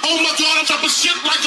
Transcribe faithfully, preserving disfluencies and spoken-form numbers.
Oh my God, I'm top of shit like